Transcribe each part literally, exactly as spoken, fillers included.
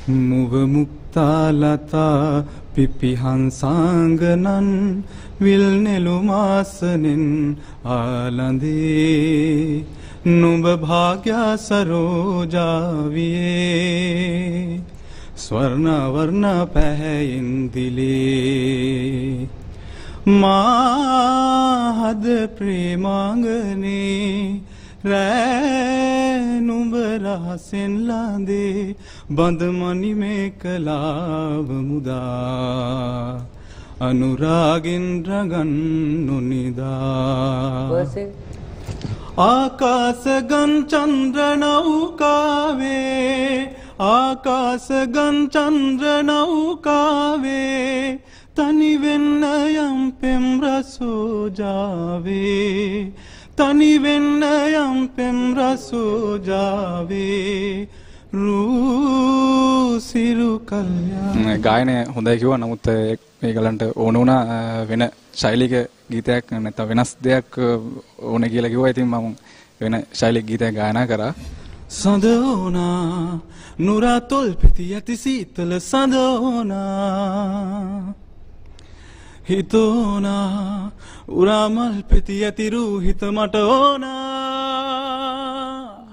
මුව මුක්තාලතා පිපිහන්සාංගනන් විල් නෙළුමාසනෙන් ආලඳේ නුඹ භාග්‍යා සරෝජාවියේ ස්වර්ණ වර්ණ පැහැයෙන් දිලේ මාහද ප්‍රේමාංගනේ රෑ නුඹ රහසෙන් ලාඳේ බඳමණි මේ කලාව මුදා අනුරාගෙන් රගන්නු නිදා ආකාශගන් චන්ද්‍ර නෞකාවේ ආකාශගන් චන්ද්‍ර නෞකාවේ තනි වෙන්න යම් පෙම් රසෝජාවේ තනි වෙන්න යම් පෙම් රසෝජාවේ රූසිරු කල්යාණ. ගායනය හොඳයි කිව්වා. නමුත් මේගලන්ට ඕන වුණා වෙන ශෛලික ගීතයක් නැත්නම් වෙනස් දෙයක් ඕන කියලා කිව්වා. ඉතින් මම වෙන ශෛලික ගීතයක් ගායනා කරා. සඳෝනා නුරා තොල් පිටි යති සීතල සඳෝනා හිතෝනා උරාමල් පිටි යති රූ හිත මට ඕනා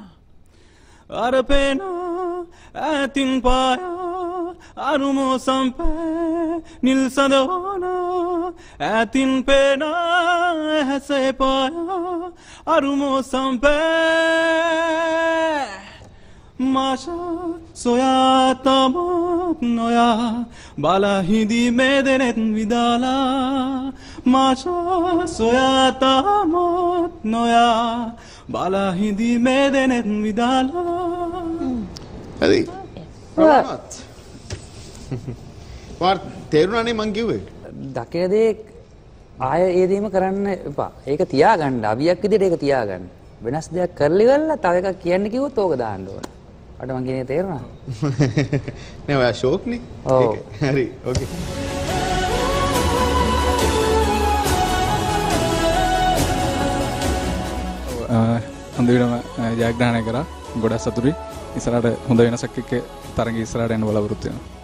අරපේනා ඈතින් පායා අරුමෝ සම්පෑ නිල් සඳෝනා ඈතින් පේනා හැසේ පායා අරුමෝ සම්පෑ මාෂා සොයා තමත් නොයා බලා හිඳී මේ දෙනෙත් විදාලා මාෂා සොයා තමත් නොයා බලා හිඳී මේ දෙනෙත් විදාලා. හරි ප්‍රමාත් වාර් තේරුණානේ මං කිව්වේ දකේදේ ආය ඒ දෙයම කරන්න එපා. ඒක තියාගන්න අවියක් විදිහට ඒක තියාගන්න. වෙනස් දෙයක් කරලි වෙලා තව එකක් කියන්න කිව්වොත් ඕක දාන්න ඕන. අට මං කියන්නේ තේරුණා? නෑ ඔයා ෂෝක්නේ. ඔව්. හරි ඕකේ. හොඳ විදිහම ජයග්‍රහණය කරා. ගොඩක් සතුටුයි. ඉස්සරහට හොඳ වෙනසක් එක්ක තරඟ ඉස්සරහට යන්න බලාපොරොත්තු වෙනවා.